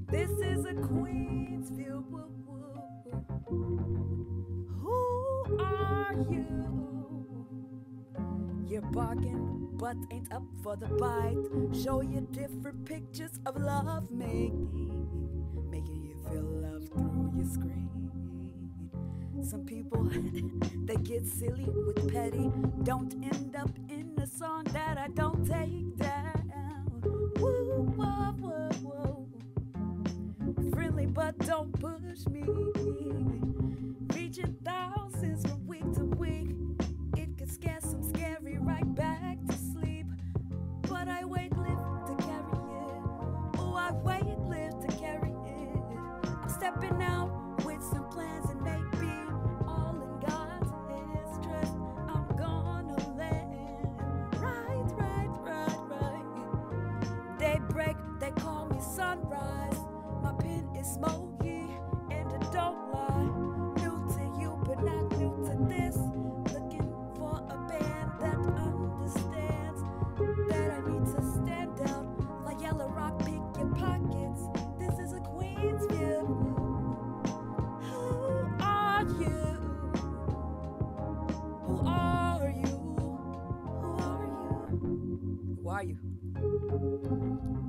This is a Queen's View. Woo, woo. Who are you? You're barking, but ain't up for the bite. Show you different pictures of love making you feel love through your screen. Some people, they get silly with petty, don't end up in a song that I don't take down. Woo, whoa, whoa, whoa. Friendly, but don't push me. Reaching thousands from week to week. It could scare some scary right back to sleep. But I wait live to carry it. Oh, I wait live to carry it. I'm stepping out with some plans and maybe all in God's interest. I'm gonna land right, right, right, right. Daybreak, they call me sunrise. My pen is smoky and it don't lie. New to you, but not new to this. Looking for a band that understands that I need to stand out. Flyella rock, pick your pockets. This is a Queen's View. Who are you? Who are you? Who are you? Who are you?